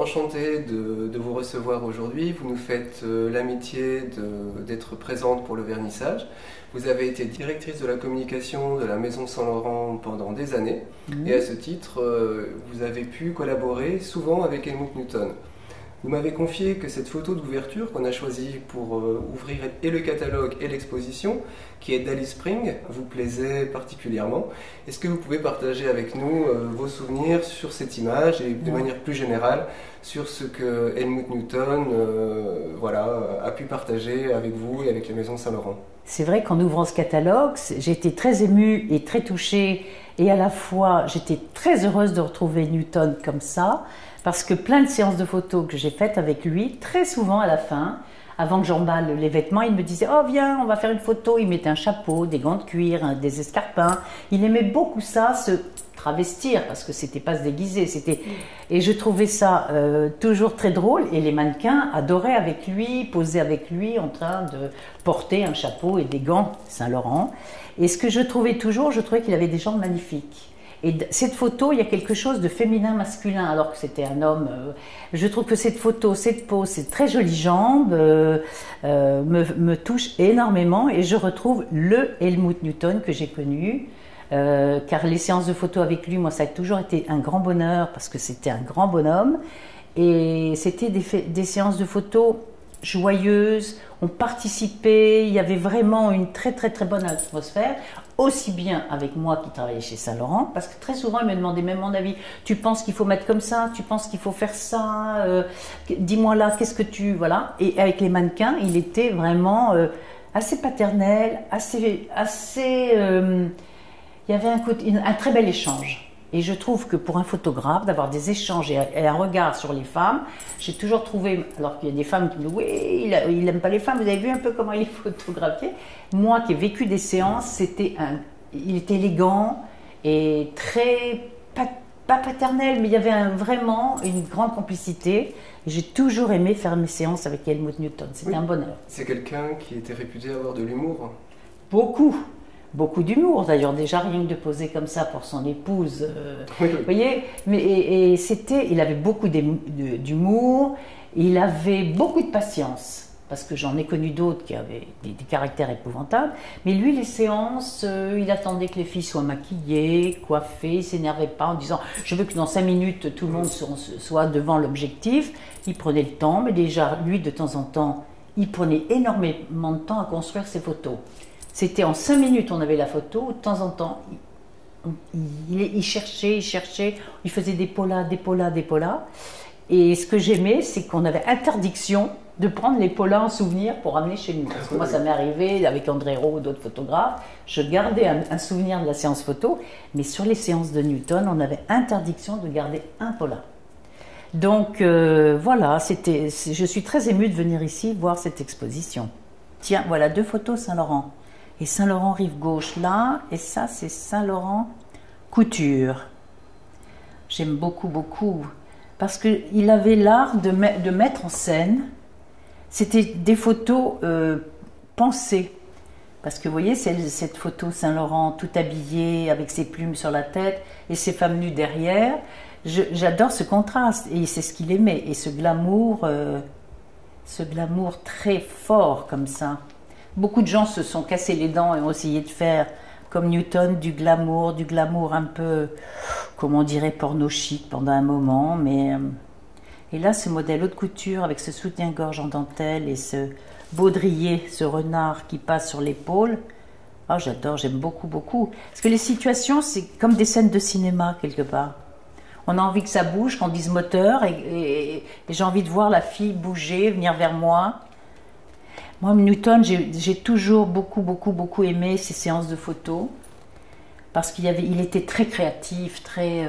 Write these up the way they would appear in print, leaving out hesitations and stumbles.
enchanté de vous recevoir aujourd'hui. Vous nous faites l'amitié d'être présente pour le vernissage. Vous avez été directrice de la communication de la Maison Saint-Laurent pendant des années. Et à ce titre, vous avez pu collaborer souvent avec Helmut Newton. Vous m'avez confié que cette photo d'ouverture qu'on a choisie pour ouvrir et le catalogue et l'exposition, qui est d'Alice Spring, vous plaisait particulièrement. Est-ce que vous pouvez partager avec nous vos souvenirs sur cette image et de manière plus générale sur ce que Helmut Newton a pu partager avec vous et avec la Maison Saint-Laurent? C'est vrai qu'en ouvrant ce catalogue, j'ai été très émue et très touchée, et à la fois j'étais très heureuse de retrouver Newton comme ça, parce que plein de séances de photos que j'ai faites avec lui, très souvent à la fin, avant que j'emballe les vêtements, il me disait « Oh viens, on va faire une photo ». Il mettait un chapeau, des gants de cuir, des escarpins. Il aimait beaucoup ça, se travestir, parce que c'était pas se déguiser. Et je trouvais ça toujours très drôle. Et les mannequins adoraient avec lui, posaient avec lui en train de porter un chapeau et des gants Saint-Laurent. Et ce que je trouvais toujours, je trouvais qu'il avait des jambes magnifiques. Et cette photo, il y a quelque chose de féminin-masculin, alors que c'était un homme. Je trouve que cette photo, cette pose, ces très jolies jambes me touchent énormément, et je retrouve le Helmut Newton que j'ai connu. Car les séances de photos avec lui, moi, ça a toujours été un grand bonheur, parce que c'était un grand bonhomme. Et c'était des séances de photos joyeuses, on participait, il y avait vraiment une très très très bonne atmosphère, aussi bien avec moi qui travaillais chez Saint-Laurent, parce que très souvent il me demandait même mon avis. Tu penses qu'il faut mettre comme ça? Tu penses qu'il faut faire ça? Dis-moi là, qu'est-ce que tu... Voilà. Et avec les mannequins, il était vraiment assez paternel, assez il y avait un très bel échange. Et je trouve que pour un photographe, d'avoir des échanges et un regard sur les femmes, j'ai toujours trouvé, alors qu'il y a des femmes qui me disent « Oui, il n'aime pas les femmes, vous avez vu un peu comment il est photographié ?» Moi qui ai vécu des séances, il était élégant et très, pas paternel, mais il y avait vraiment une grande complicité. J'ai toujours aimé faire mes séances avec Helmut Newton, c'était un bonheur. C'est quelqu'un qui était réputé avoir de l'humour. Beaucoup d'humour, d'ailleurs, déjà rien que de poser comme ça pour son épouse, oui. Vous voyez, il avait beaucoup d'humour, il avait beaucoup de patience, parce que j'en ai connu d'autres qui avaient des caractères épouvantables, mais lui, les séances, il attendait que les filles soient maquillées, coiffées, il ne s'énervait pas en disant « je veux que dans 5 minutes, tout le monde soit devant l'objectif », il prenait le temps, mais déjà, lui, de temps en temps, il prenait énormément de temps à construire ses photos. C'était en 5 minutes, on avait la photo. De temps en temps, il cherchait, il faisait des polas. Et ce que j'aimais, c'est qu'on avait interdiction de prendre les polas en souvenir pour ramener chez nous. Parce que moi, ça m'est arrivé avec André Rowe ou d'autres photographes. Je gardais un souvenir de la séance photo, mais sur les séances de Newton, on avait interdiction de garder un pola. Donc voilà, je suis très émue de venir ici voir cette exposition. Tiens, voilà 2 photos Saint-Laurent. Et Saint-Laurent rive gauche là, et ça c'est Saint-Laurent couture. J'aime beaucoup, parce qu'il avait l'art de mettre en scène. C'était des photos pensées. Parce que vous voyez, cette photo Saint-Laurent tout habillé, avec ses plumes sur la tête, et ses femmes nues derrière. J'adore ce contraste, et c'est ce qu'il aimait, et ce glamour très fort comme ça. Beaucoup de gens se sont cassés les dents et ont essayé de faire, comme Newton, du glamour un peu, comme on dirait, porno chic pendant un moment. Et là, ce modèle haute couture avec ce soutien-gorge en dentelle et ce baudrier, ce renard qui passe sur l'épaule, oh, j'adore, j'aime beaucoup. Parce que les situations, c'est comme des scènes de cinéma, quelque part. On a envie que ça bouge, qu'on dise moteur, et j'ai envie de voir la fille bouger, venir vers moi. Moi, Newton, j'ai toujours beaucoup aimé ces séances de photos, parce il était très créatif, très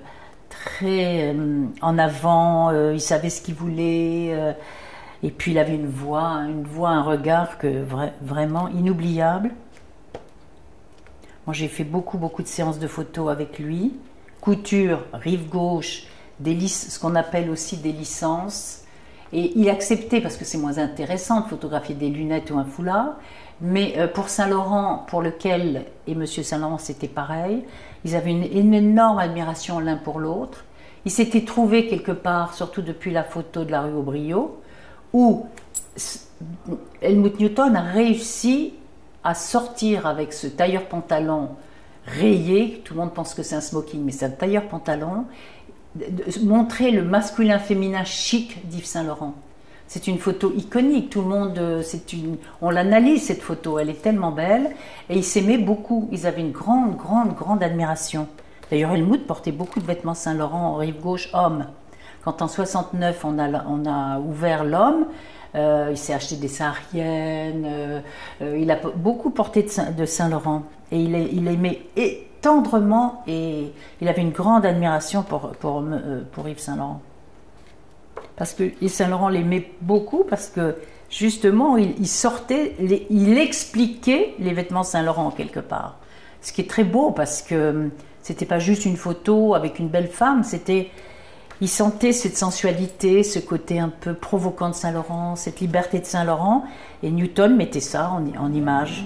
en avant, il savait ce qu'il voulait, et puis il avait une voix, un regard vraiment inoubliable. Moi, j'ai fait beaucoup de séances de photos avec lui. Couture, rive gauche, ce qu'on appelle aussi des licences. Et il acceptait, parce que c'est moins intéressant de photographier des lunettes ou un foulard, mais pour Saint-Laurent, pour lequel, et Monsieur Saint-Laurent c'était pareil, ils avaient une énorme admiration l'un pour l'autre. Il s'était trouvé quelque part, surtout depuis la photo de la rue Aubriot, où Helmut Newton a réussi à sortir avec ce tailleur-pantalon rayé, tout le monde pense que c'est un smoking, mais c'est un tailleur-pantalon, montrer le masculin-féminin chic d'Yves Saint-Laurent. C'est une photo iconique, tout le monde, on l'analyse cette photo, elle est tellement belle, et ils s'aimaient beaucoup, ils avaient une grande admiration. D'ailleurs, Helmut portait beaucoup de vêtements Saint-Laurent en rive gauche homme. Quand en 69 on a ouvert l'homme, il s'est acheté des sahariennes, il a beaucoup porté de Saint-Laurent, et il aimait tendrement, et il avait une grande admiration pour Yves Saint-Laurent. Parce que Yves Saint-Laurent l'aimait beaucoup, parce que justement, il expliquait les vêtements Saint-Laurent quelque part. Ce qui est très beau, parce que c'était pas juste une photo avec une belle femme, il sentait cette sensualité, ce côté un peu provoquant de Saint-Laurent, cette liberté de Saint-Laurent, et Newton mettait ça en image.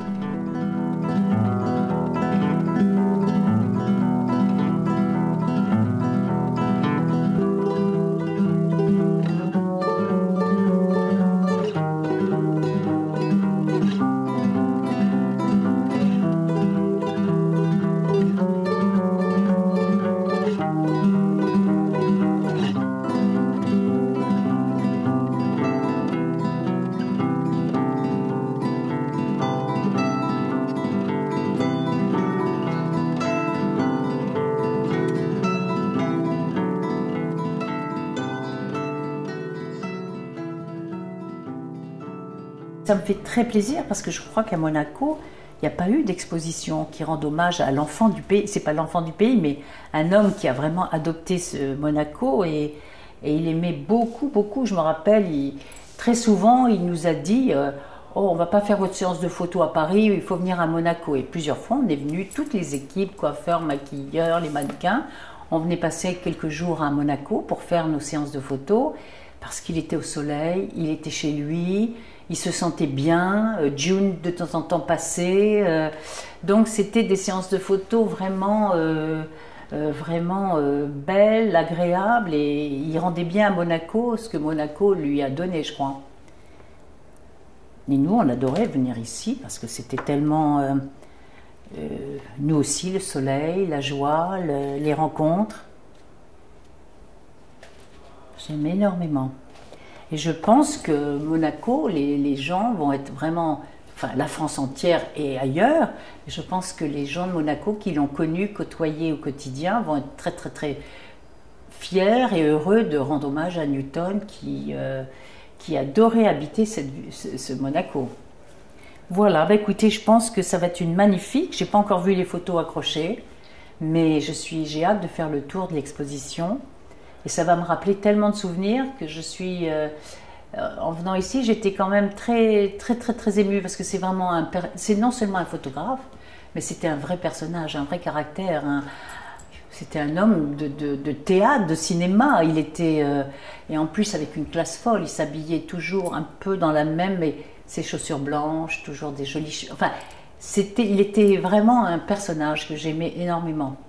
Ça me fait très plaisir parce que je crois qu'à Monaco, il n'y a pas eu d'exposition qui rend hommage à l'enfant du pays. C'est pas l'enfant du pays, mais un homme qui a vraiment adopté ce Monaco et il aimait beaucoup. Je me rappelle, très souvent, il nous a dit oh, on va pas faire votre séance de photo à Paris, il faut venir à Monaco. Et plusieurs fois, on est venu, toutes les équipes, coiffeurs, maquilleurs, les mannequins, on venait passer quelques jours à Monaco pour faire nos séances de photos parce qu'il était au soleil, il était chez lui. Il se sentait bien, June de temps en temps passait, donc c'était des séances de photos vraiment belles, agréables, et il rendait bien à Monaco ce que Monaco lui a donné, je crois. Et nous, on adorait venir ici parce que c'était tellement, nous aussi, le soleil, la joie, les rencontres. J'aime énormément. Et je pense que Monaco, les gens vont être vraiment, enfin la France entière et ailleurs, je pense que les gens de Monaco qui l'ont connu, côtoyé au quotidien, vont être très fiers et heureux de rendre hommage à Newton qui adorait habiter ce Monaco. Voilà, bah écoutez, je pense que ça va être une magnifique, j'ai pas encore vu les photos accrochées, mais j'ai hâte de faire le tour de l'exposition. Et ça va me rappeler tellement de souvenirs que je suis... en venant ici, j'étais quand même très émue parce que c'est vraiment c'est non seulement un photographe, mais c'était un vrai personnage, un vrai caractère. C'était un homme de théâtre, de cinéma. Il était... et en plus avec une classe folle, il s'habillait toujours un peu dans la même... mais ses chaussures blanches, toujours des jolies... Enfin, il était vraiment un personnage que j'aimais énormément.